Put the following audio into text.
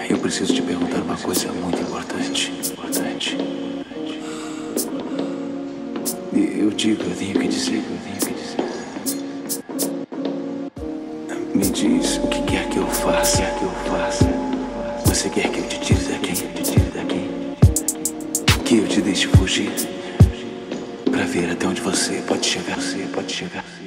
Eu preciso te perguntar uma coisa muito importante. Eu tenho que dizer. Me diz o que quer que eu faça. Você quer que eu te tire daqui? Que eu te deixe fugir pra ver até onde você pode chegar.